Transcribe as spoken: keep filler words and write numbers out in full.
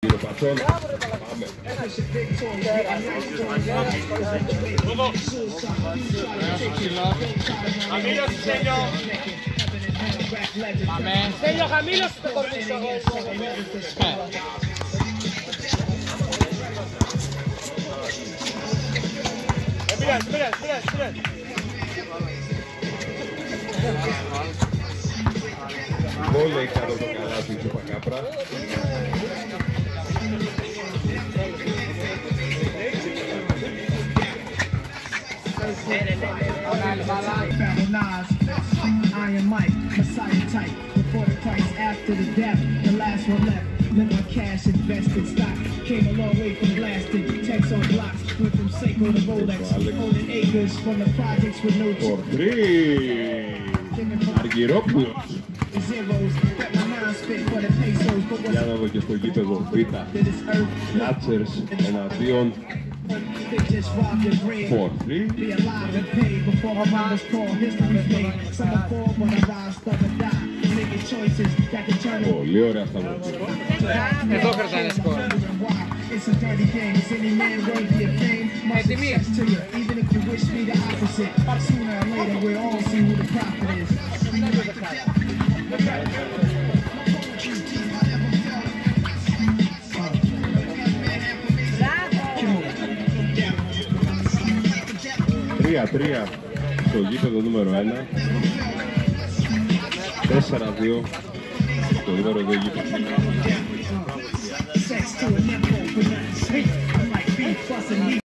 κύριο Πατσόν. Πάμε. Χαμήλωση, Στέλιο. Πάμε. Στέλιο, χαμήλωση το κορμί. Πειράζει, πειράζει, πειράζει, πειράζει. Βόλεϊ κάτω το καλάθι του Πακάπρα. Iron Mike, Messiah type. Before the Christ, after the death, the last one left. Let my cash invested stock. Came a long way from blasting. Text on blocks. Went from Seiko to Rolex. Owning acres from the projects with no For three. Αργυρόπουλος. Για να δω και στο γήπεδο Β. Λάτσερς εναντίον For three. Πολύ ωραία αυτά μου. Εδώ κρατάνε σκορ. Έτοιμοι. τρία τρία στο γήπεδο νούμερο ένα. τέσσερα δύο στο νούμερο δύο γήπεδο.